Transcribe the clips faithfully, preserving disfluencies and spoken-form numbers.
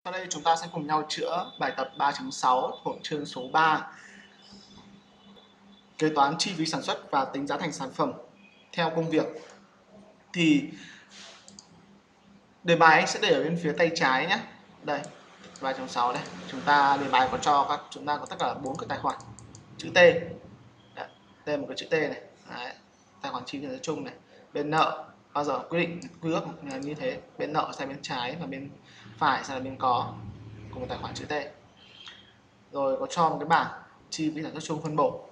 Sau đây chúng ta sẽ cùng nhau chữa bài tập ba chấm sáu thuộc chương số ba. Kế toán chi phí sản xuất và tính giá thành sản phẩm theo công việc. Thì đề bài anh sẽ để ở bên phía tay trái nhé. Đây, ba chấm sáu đây. Chúng ta đề bài có cho các chúng ta có tất cả bốn cái tài khoản chữ T. Đấy, đây là một cái chữ T này. Đấy, tài khoản chi phí sản xuất chung này. Bên nợ bao giờ quy định quy ước là như thế, bên nợ sẽ bên trái và bên phải sẽ là bên có của một tài khoản chữ T. Rồi có cho một cái bảng chi phí sản xuất chung phân bổ.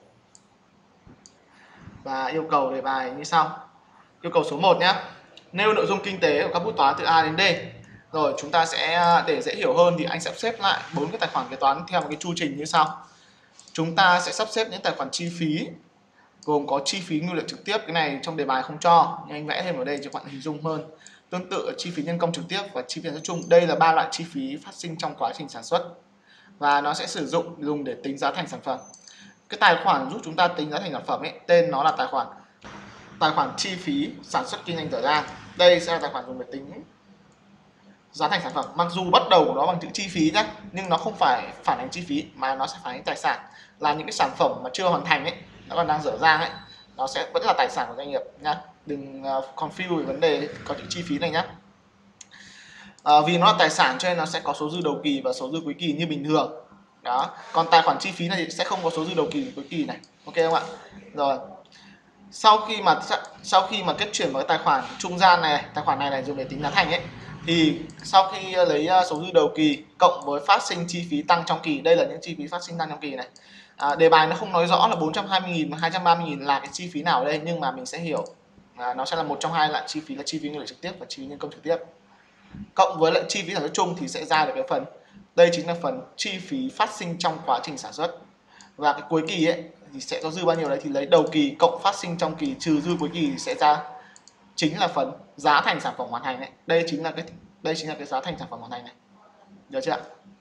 Và yêu cầu đề bài như sau. Yêu cầu số một nhé. Nêu nội dung kinh tế của các bút toán từ A đến D. Rồi chúng ta sẽ, để dễ hiểu hơn thì anh sẽ sắp xếp lại bốn cái tài khoản kế toán theo một cái chu trình như sau. Chúng ta sẽ sắp xếp những tài khoản chi phí gồm có chi phí nguyên liệu trực tiếp, cái này trong đề bài không cho, nhưng anh vẽ thêm ở đây cho bạn hình dung hơn. Tương tự chi phí nhân công trực tiếp và chi phí sản xuất chung. Đây là ba loại chi phí phát sinh trong quá trình sản xuất và nó sẽ sử dụng dùng để tính giá thành sản phẩm. Cái tài khoản giúp chúng ta tính giá thành sản phẩm ấy, tên nó là tài khoản tài khoản chi phí sản xuất kinh doanh dở dang. Đây sẽ là tài khoản dùng để tính giá thành sản phẩm. Mặc dù bắt đầu của nó bằng chữ chi phí nhé, nhưng nó không phải phản ánh chi phí mà nó sẽ phản ánh tài sản, là những cái sản phẩm mà chưa hoàn thành ấy, nó còn đang dở dang ấy, nó sẽ vẫn là tài sản của doanh nghiệp nhá. Đừng uh, confuse về vấn đề có chữ chi phí này nhá. À, vì nó là tài sản cho nên nó sẽ có số dư đầu kỳ và số dư cuối kỳ như bình thường. Đó. Còn tài khoản chi phí này thì sẽ không có số dư đầu kỳ cuối kỳ này. Ok không ạ? Rồi. Sau khi mà sau khi mà kết chuyển vào cái tài khoản trung gian này, tài khoản này này dùng để tính giá thành ấy, thì sau khi lấy số dư đầu kỳ cộng với phát sinh chi phí tăng trong kỳ, đây là những chi phí phát sinh tăng trong kỳ này. À, đề bài nó không nói rõ là bốn trăm hai mươi nghìn và hai trăm ba mươi nghìn là cái chi phí nào ở đây, nhưng mà mình sẽ hiểu à, nó sẽ là một trong hai loại chi phí là chi phí nguyên liệu trực tiếp và chi phí nhân công trực tiếp. Cộng với lại chi phí sản xuất chung thì sẽ ra được cái phần, đây chính là phần chi phí phát sinh trong quá trình sản xuất. Và cái cuối kỳ ấy thì sẽ có dư bao nhiêu đấy thì lấy đầu kỳ cộng phát sinh trong kỳ trừ dư cuối kỳ thì sẽ ra chính là phần giá thành sản phẩm hoàn thành đấy. Đây chính là cái đây chính là cái giá thành sản phẩm hoàn thành này. Được chưa ạ?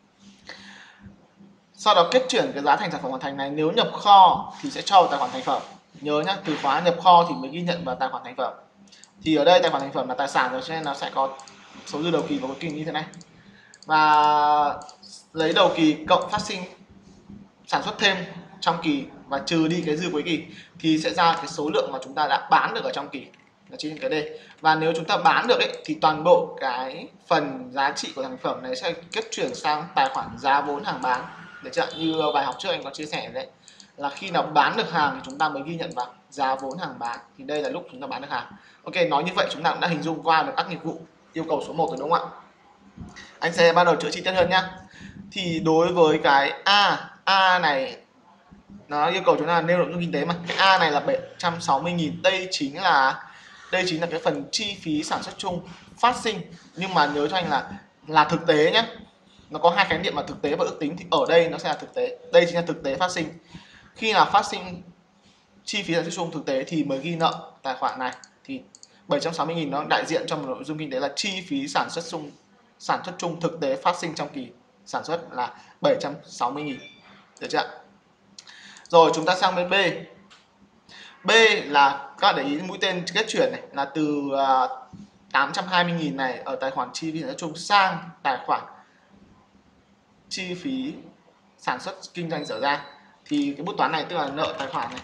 Sau đó kết chuyển cái giá thành sản phẩm hoàn thành này, nếu nhập kho thì sẽ cho vào tài khoản thành phẩm. Nhớ nhá, từ khóa nhập kho thì mới ghi nhận vào tài khoản thành phẩm. Thì ở đây tài khoản thành phẩm là tài sản rồi cho nên nó sẽ có số dư đầu kỳ và cuối kỳ như thế này. Và lấy đầu kỳ cộng phát sinh sản xuất thêm trong kỳ và trừ đi cái dư cuối kỳ thì sẽ ra cái số lượng mà chúng ta đã bán được ở trong kỳ, là chính cái đây. Và nếu chúng ta bán được ấy, thì toàn bộ cái phần giá trị của sản phẩm này sẽ kết chuyển sang tài khoản giá vốn hàng bán. Để chưa? Như bài học trước anh có chia sẻ đấy, là khi nào bán được hàng thì chúng ta mới ghi nhận vào giá vốn hàng bán, thì đây là lúc chúng ta bán được hàng. Ok, nói như vậy chúng ta cũng đã hình dung qua được các nghiệp vụ yêu cầu số một rồi đúng không ạ? Anh sẽ bắt đầu chữa chi tiết hơn nhá. Thì đối với cái A, A này nó yêu cầu chúng ta nêu nội dung kinh tế mà. Cái A này là bảy trăm sáu mươi nghìn, đây chính là đây chính là cái phần chi phí sản xuất chung phát sinh, nhưng mà nhớ cho anh là là thực tế nhé. Nó có hai khái niệm là thực tế và ước tính, thì ở đây nó sẽ là thực tế. Đây chính là thực tế phát sinh. Khi nào phát sinh chi phí sản xuất chung thực tế thì mới ghi nợ tài khoản này. Thì bảy trăm sáu mươi nghìn nó đại diện cho một nội dung kinh tế là chi phí sản xuất chung sản xuất chung thực tế phát sinh trong kỳ sản xuất là bảy trăm sáu mươi nghìn. Được chưa ạ? Rồi chúng ta sang bên B. B là các bạn để ý mũi tên kết chuyển này là từ tám trăm hai mươi nghìn này ở tài khoản chi phí sản xuất chung sang tài khoản chi phí sản xuất kinh doanh dở dang. Thì cái bút toán này tức là nợ tài khoản này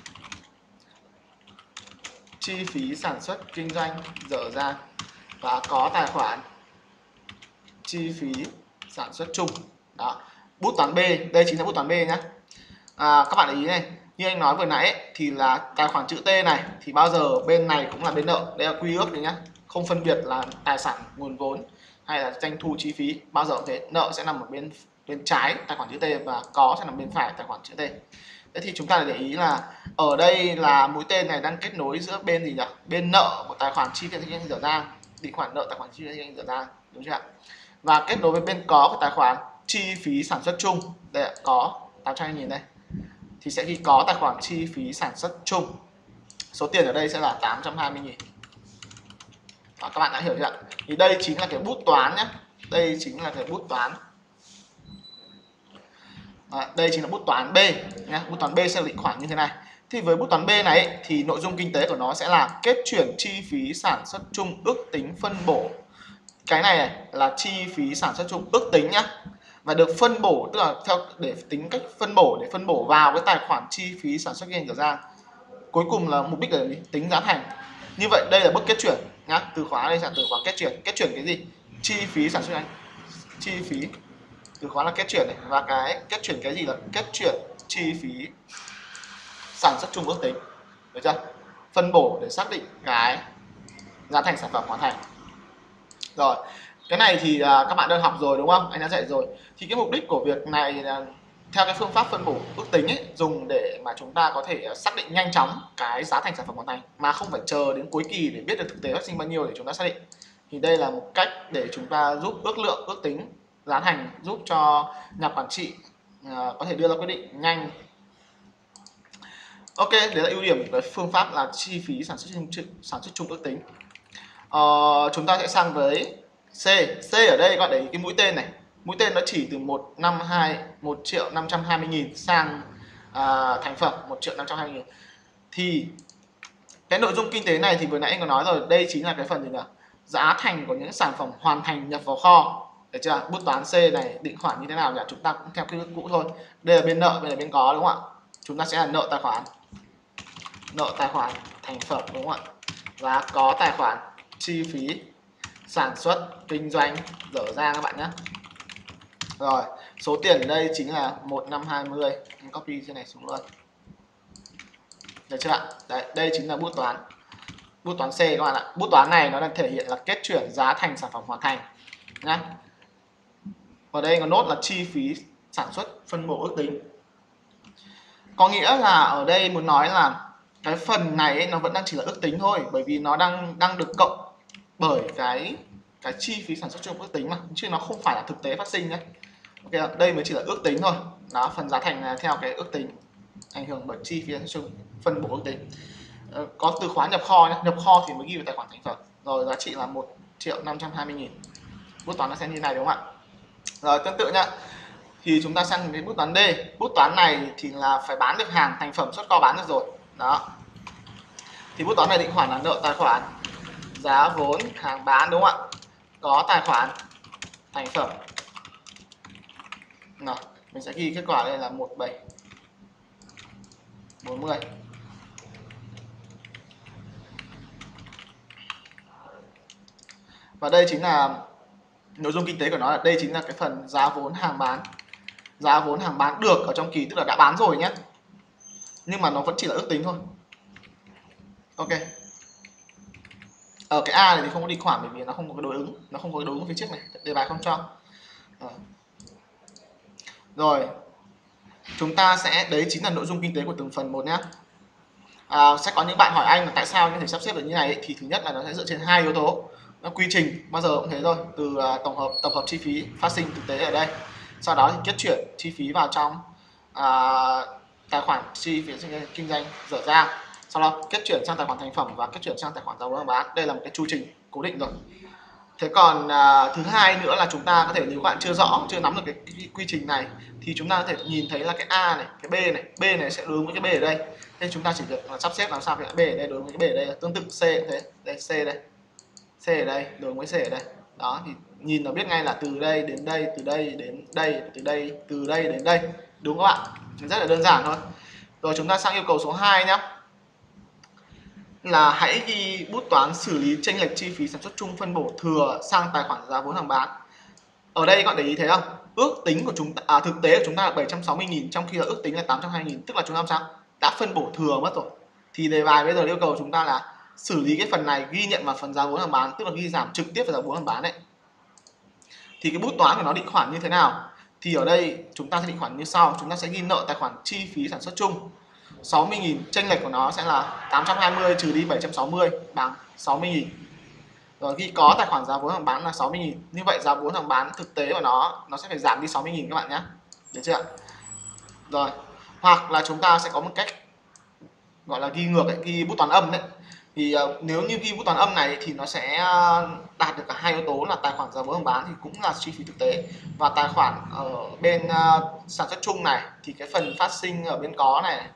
chi phí sản xuất kinh doanh dở dang và có tài khoản chi phí sản xuất chung. Đó. Bút toán B, đây chính là bút toán B nhé. À, các bạn để ý này, như anh nói vừa nãy ấy, thì là tài khoản chữ T này thì bao giờ bên này cũng là bên nợ, đây là quy ước đấy nhá, không phân biệt là tài sản nguồn vốn hay là doanh thu chi phí, bao giờ cũng thế, nợ sẽ nằm ở bên bên trái tài khoản chữ T và có sẽ nằm bên phải tài khoản chữ T. Thế thì chúng ta để ý là ở đây là mũi tên này đang kết nối giữa bên gì nhỉ? Bên nợ của tài khoản chi phí kinh doanh dở dang, thì khoản nợ tài khoản chi phí kinh doanh dở dang, đúng chưa ạ? Và kết nối với bên có của tài khoản chi phí sản xuất chung, đây ạ, có tám trăm nghìn đây, thì sẽ ghi có tài khoản chi phí sản xuất chung. Số tiền ở đây sẽ là tám trăm hai mươi nghìn. Đó, các bạn đã hiểu chưa ạ? Thì đây chính là cái bút toán nhé. Đây chính là cái bút toán. Đó, đây chính là bút toán B nhé. Bút toán B sẽ định khoản như thế này. Thì với bút toán B này thì nội dung kinh tế của nó sẽ là kết chuyển chi phí sản xuất chung ước tính phân bổ cái này, này là chi phí sản xuất chung ước tính nhá, và được phân bổ, tức là theo để tính cách phân bổ để phân bổ vào cái tài khoản chi phí sản xuất kinh doanh dở dang. Cuối cùng là mục đích là tính giá thành. Như vậy đây là bước kết chuyển nhá, từ khóa đây là từ khóa kết chuyển. Kết chuyển cái gì? Chi phí sản xuất kinh doanh, chi phí, từ khóa là kết chuyển này, và cái kết chuyển cái gì là kết chuyển chi phí sản xuất chung ước tính, được chưa? Phân bổ để xác định cái giá thành sản phẩm hoàn thành. Rồi, cái này thì à, các bạn đã học rồi đúng không? Anh đã dạy rồi. Thì cái mục đích của việc này là theo cái phương pháp phân bổ ước tính ấy, dùng để mà chúng ta có thể xác định nhanh chóng cái giá thành sản phẩm hoàn thành mà không phải chờ đến cuối kỳ để biết được thực tế phát sinh bao nhiêu để chúng ta xác định. Thì đây là một cách để chúng ta giúp ước lượng, ước tính giá thành, giúp cho nhà quản trị à, có thể đưa ra quyết định nhanh. Ok, đấy là ưu điểm của phương pháp là chi phí sản xuất chung, sản xuất chung ước tính. Ờ, chúng ta sẽ sang với C. C ở đây các bạn để ý cái mũi tên này. Mũi tên nó chỉ từ một năm hai một triệu năm trăm hai mươi nghìn sang à, thành phẩm một triệu năm trăm hai mươi nghìn. Thì cái nội dung kinh tế này thì vừa nãy anh có nói rồi, đây chính là cái phần gì nhỉ? Giá thành của những sản phẩm hoàn thành nhập vào kho. Được chưa? Bút toán C này định khoản như thế nào nhỉ? Chúng ta cũng theo cái cũ thôi. Đây là bên nợ, bên là bên có đúng không ạ? Chúng ta sẽ là nợ tài khoản. Nợ tài khoản thành phẩm đúng không ạ? Và có tài khoản chi phí sản xuất kinh doanh dở dang các bạn nhé. Rồi, số tiền ở đây chính là một năm hai mươi. Em copy cái này xuống luôn. Được chưa ạ? Đấy, đây chính là bút toán. Bút toán C các bạn ạ. Bút toán này nó đang thể hiện là kết chuyển giá thành sản phẩm hoàn thành nhá. Ở đây có nốt là chi phí sản xuất phân bổ ước tính. Có nghĩa là ở đây muốn nói là cái phần này ấy, nó vẫn đang chỉ là ước tính thôi, bởi vì nó đang đang được cộng bởi cái cái chi phí sản xuất chung ước tính mà, chứ nó không phải là thực tế phát sinh nhé. Ok, đây mới chỉ là ước tính thôi. Đó, phần giá thành là theo cái ước tính, ảnh hưởng bởi chi phí sản xuất chung phân bổ ước tính. Ờ, có từ khóa nhập kho nhé, nhập kho thì mới ghi vào tài khoản thành phẩm. Rồi giá trị là một triệu năm trăm hai mươi nghìn. Bút toán nó sẽ như này đúng không ạ? Rồi tương tự nhá. Thì chúng ta sang cái bút toán D. Bút toán này thì là phải bán được hàng thành phẩm xuất kho bán được rồi. Đó. Thì bút toán này định khoản là nợ tài khoản giá vốn hàng bán đúng không ạ? Có tài khoản thành phẩm. Nào, mình sẽ ghi kết quả đây là một bảy bốn mươi. Và đây chính là nội dung kinh tế của nó, là đây chính là cái phần giá vốn hàng bán. Giá vốn hàng bán được ở trong kỳ, tức là đã bán rồi nhé. Nhưng mà nó vẫn chỉ là ước tính thôi. Ok. Ở cái A này thì không có đi khoản bởi vì nó không có cái đối ứng, nó không có cái đối ứng phía trước này, đề bài không cho. Rồi. Rồi. Chúng ta sẽ, đấy chính là nội dung kinh tế của từng phần một nhé. À, sẽ có những bạn hỏi anh là tại sao anh có thể sắp xếp được như này ấy. Thì thứ nhất là nó sẽ dựa trên hai yếu tố. Nó quy trình bao giờ cũng thế thôi, từ uh, tổng hợp tập hợp chi phí phát sinh thực tế ở đây, sau đó thì kết chuyển chi phí vào trong uh, tài khoản chi phí kinh doanh dở dang, sau đó kết chuyển sang tài khoản thành phẩm và kết chuyển sang tài khoản giá vốn bán. Đây là một cái chu trình cố định rồi. Thế còn uh, thứ hai nữa là chúng ta có thể, nếu các bạn chưa rõ, chưa nắm được cái, cái, cái quy trình này thì chúng ta có thể nhìn thấy là cái A này, cái B này, B này sẽ đối với cái B ở đây. Thế chúng ta chỉ việc là sắp xếp làm sao cái B ở đây đối với cái B ở đây. Tương tự C cũng thế, đây C đây, C ở đây đối với C ở đây. Đó, thì nhìn nó biết ngay là từ đây đến đây, từ đây đến đây, từ đây, từ đây đến đây. Đúng không các bạn? Rất là đơn giản thôi. Rồi chúng ta sang yêu cầu số hai nhá. Là hãy ghi bút toán xử lý chênh lệch chi phí sản xuất chung phân bổ thừa sang tài khoản giá vốn hàng bán. Ở đây các bạn để ý thấy không? Ước tính của chúng ta, à, thực tế của chúng ta là bảy trăm sáu mươi nghìn, trong khi là ước tính là tám trăm hai mươi nghìn, tức là chúng ta làm sao? Đã phân bổ thừa mất rồi. Thì đề bài bây giờ yêu cầu chúng ta là xử lý cái phần này, ghi nhận vào phần giá vốn hàng bán, tức là ghi giảm trực tiếp vào giá vốn hàng bán đấy. Thì cái bút toán của nó định khoản như thế nào? Thì ở đây chúng ta sẽ định khoản như sau, chúng ta sẽ ghi nợ tài khoản chi phí sản xuất chung sáu mươi nghìn, chênh lệch của nó sẽ là tám trăm hai mươi trừ đi bảy trăm sáu mươi bằng sáu mươi nghìn. Rồi ghi có tài khoản giá vốn hàng bán là sáu mươi nghìn. Như vậy giá vốn hàng bán thực tế của nó nó sẽ phải giảm đi sáu mươi nghìn các bạn nhé. Được chưa ạ? Rồi, hoặc là chúng ta sẽ có một cách gọi là ghi ngược ấy, ghi bút toán âm đấy. Thì uh, nếu như ghi bút toán âm này thì nó sẽ uh, đạt được cả hai yếu tố là tài khoản giá vốn hàng bán thì cũng là chi phí thực tế, và tài khoản ở bên uh, sản xuất chung này thì cái phần phát sinh ở bên có này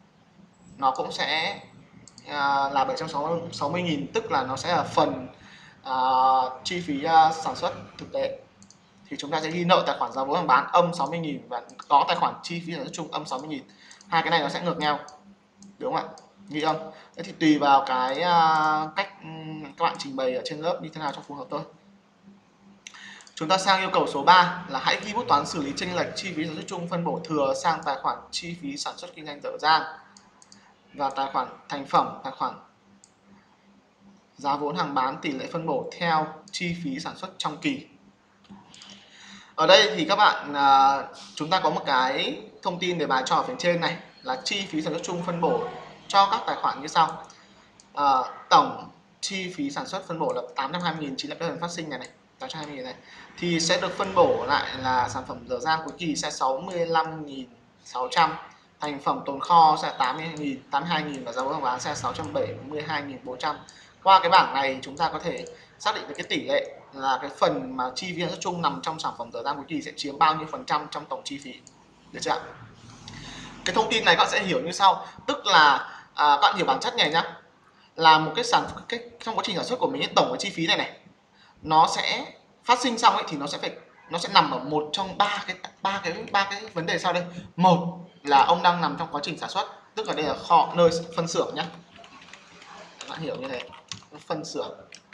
nó cũng sẽ uh, là bảy trăm sáu mươi nghìn, tức là nó sẽ là phần à, chi phí à, sản xuất thực tế thì chúng ta sẽ ghi nợ tài khoản giá vốn hàng bán âm sáu mươi nghìn và có tài khoản chi phí sản xuất chung âm sáu mươi nghìn. Hai cái này nó sẽ ngược nhau, đúng không ạ? Ghi âm. Thế thì tùy vào cái uh, cách um, các bạn trình bày ở trên lớp như thế nào cho phù hợp thôi. Chúng ta sang yêu cầu số ba là hãy ghi bút toán xử lý chênh lệch chi phí sản xuất chung phân bổ thừa sang tài khoản chi phí sản xuất kinh doanh dở dang và tài khoản thành phẩm, tài khoản giá vốn hàng bán tỷ lệ phân bổ theo chi phí sản xuất trong kỳ. Ở đây thì các bạn à, chúng ta có một cái thông tin để bài cho ở phía trên này là chi phí sản xuất chung phân bổ cho các tài khoản như sau. À, tổng chi phí sản xuất phân bổ là tám trăm hai mươi nghìn chính là cái phần phát sinh này này, tám trăm hai mươi nghìn này thì sẽ được phân bổ lại là sản phẩm dở dang cuối kỳ sẽ sáu mươi lăm nghìn sáu trăm, thành phẩm tồn kho sẽ tám mươi nghìn, tám mươi hai nghìn và giá vốn hàng bán sẽ sáu trăm bảy mươi hai nghìn bốn trăm. Qua cái bảng này chúng ta có thể xác định được cái tỷ lệ là cái phần mà chi phí sản xuất chung nằm trong sản phẩm dở dang cuối kỳ sẽ chiếm bao nhiêu phần trăm trong tổng chi phí, được chưa? Cái thông tin này các bạn sẽ hiểu như sau, tức là à, các bạn hiểu bản chất này nhá, là một cái sản cái trong quá trình sản xuất của mình, tổng cái chi phí này này nó sẽ phát sinh xong ấy thì nó sẽ phải nó sẽ nằm ở một trong ba cái ba cái ba cái vấn đề sau đây. Một là ông đang nằm trong quá trình sản xuất, tức là đây là kho, nơi phân xưởng nhá, các bạn hiểu như thế, phân xưởng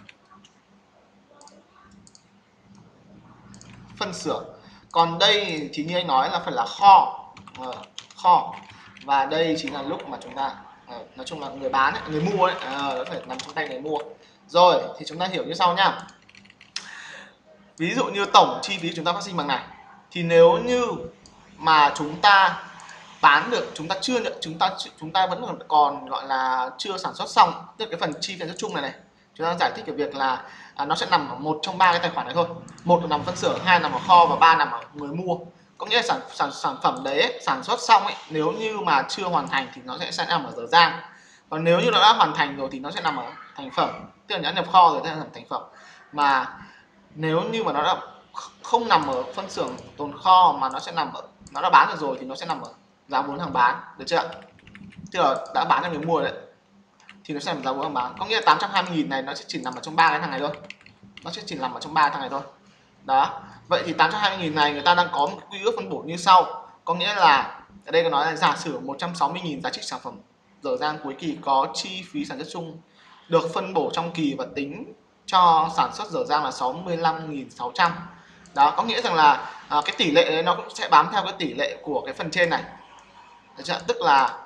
phân xưởng còn đây thì như anh nói là phải là kho, à, kho và đây chính là lúc mà chúng ta à, nói chung là người bán ấy, người mua ấy, à, nó phải nằm trong tay người mua. Rồi thì chúng ta hiểu như sau nhá. Ví dụ như tổng chi phí chúng ta phát sinh bằng này thì nếu như mà chúng ta bán được, chúng ta chưa nhận, chúng ta chúng ta vẫn còn, còn gọi là chưa sản xuất xong, tức là cái phần chi phí sản xuất chung này này, chúng ta giải thích cái việc là à, nó sẽ nằm ở một trong ba cái tài khoản này thôi. Một là nằm phân xưởng, hai nằm ở kho và ba nằm ở người mua. Có nghĩa là sản sản sản phẩm đấy sản xuất xong ấy, nếu như mà chưa hoàn thành thì nó sẽ sẽ nằm ở dở dang. Còn nếu như nó đã hoàn thành rồi thì nó sẽ nằm ở thành phẩm, tức là đã nhập kho rồi sẽ là thành phẩm. Mà nếu như mà nó đã không nằm ở phân xưởng tồn kho mà nó sẽ nằm ở, nó đã bán được rồi thì nó sẽ nằm ở giá vốn hàng bán, được chưa? Tức là đã bán cho người mua đấy thì nó sẽ nằm giá vốn hàng bán. Có nghĩa là tám trăm hai mươi nghìn này nó sẽ chỉ nằm ở trong ba cái thằng này thôi. Nó sẽ chỉ nằm ở trong ba thằng này thôi. Đó. Vậy thì tám trăm hai mươi nghìn này người ta đang có một quy ước phân bổ như sau. Có nghĩa là ở đây có nói là giả sử một trăm sáu mươi nghìn giá trị sản phẩm dở dang cuối kỳ có chi phí sản xuất chung được phân bổ trong kỳ và tính cho sản xuất dở dang là sáu mươi lăm nghìn sáu trăm. Đó, có nghĩa rằng là à, cái tỷ lệ đấy nó cũng sẽ bám theo cái tỷ lệ của cái phần trên này. Được chưa? Tức là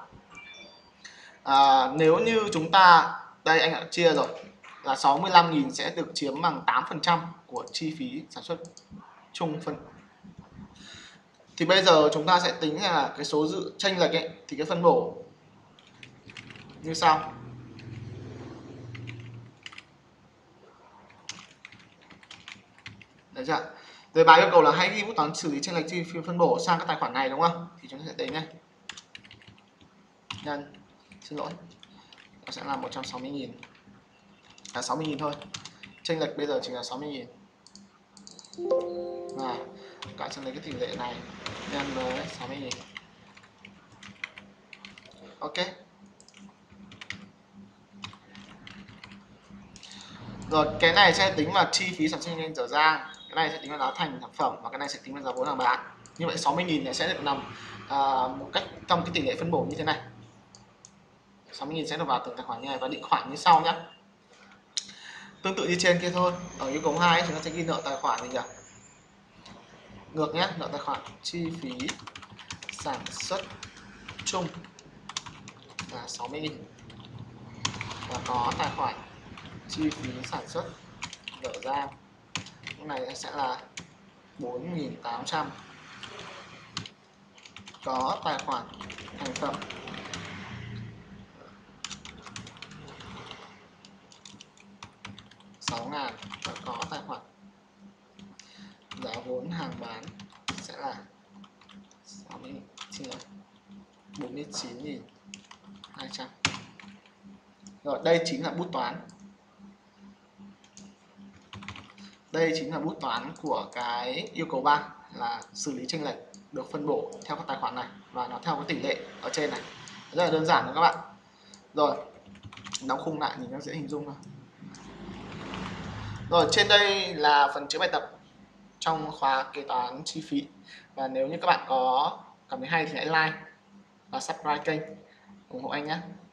à, nếu như chúng ta đây anh đã chia rồi là sáu mươi lăm nghìn sẽ được chiếm bằng tám phần trăm của chi phí sản xuất chung phân. Thì bây giờ chúng ta sẽ tính là cái số dự chênh lệch ấy thì cái phân bổ như sau. Được chưa? Rồi bài yêu cầu là hãy ghi bút toán xử lý chênh lệch chi phí phân bổ sang các tài khoản này, đúng không? Thì chúng ta sẽ tính này. Nhân, xin lỗi, nó sẽ là một trăm sáu mươi nghìn, à sáu mươi nghìn thôi, chênh lệch bây giờ chỉ là sáu mươi nghìn và cả sẽ lấy cái tỷ lệ này nhân với sáu mươi nghìn. Ok, rồi cái này sẽ tính vào chi phí sản xuất kinh doanh dở dang, cái này sẽ tính vào giá thành sản phẩm và cái này sẽ tính vào giá vốn hàng bán. Như vậy sáu mươi nghìn này sẽ được nằm à, một cách trong cái tỷ lệ phân bổ như thế này. sáu mươi nghìn sẽ được vào từng tài khoản như này và định khoản như sau nhé. Tương tự như trên kia thôi. Ở yêu cầu hai chúng ta sẽ ghi nợ tài khoản gì nhỉ? Ngược nhé, nợ tài khoản chi phí sản xuất chung là sáu mươi nghìn và có tài khoản chi phí sản xuất dở dang, cái này sẽ là bốn nghìn tám trăm, có tài khoản thành phẩm sáu nghìn và có tài khoản giá vốn hàng bán sẽ là bốn mươi chín nghìn hai trăm. Rồi đây chính là bút toán. Đây chính là bút toán của cái yêu cầu ba là xử lý chênh lệch được phân bổ theo các tài khoản này và nó theo cái tỷ lệ ở trên này. Rất là đơn giản thôi các bạn. Rồi, đóng khung lại nhìn nó dễ hình dung thôi. Rồi trên đây là phần chữa bài tập trong khóa kế toán chi phí. Và nếu như các bạn có cảm thấy hay thì hãy like và subscribe kênh ủng hộ anh nhé.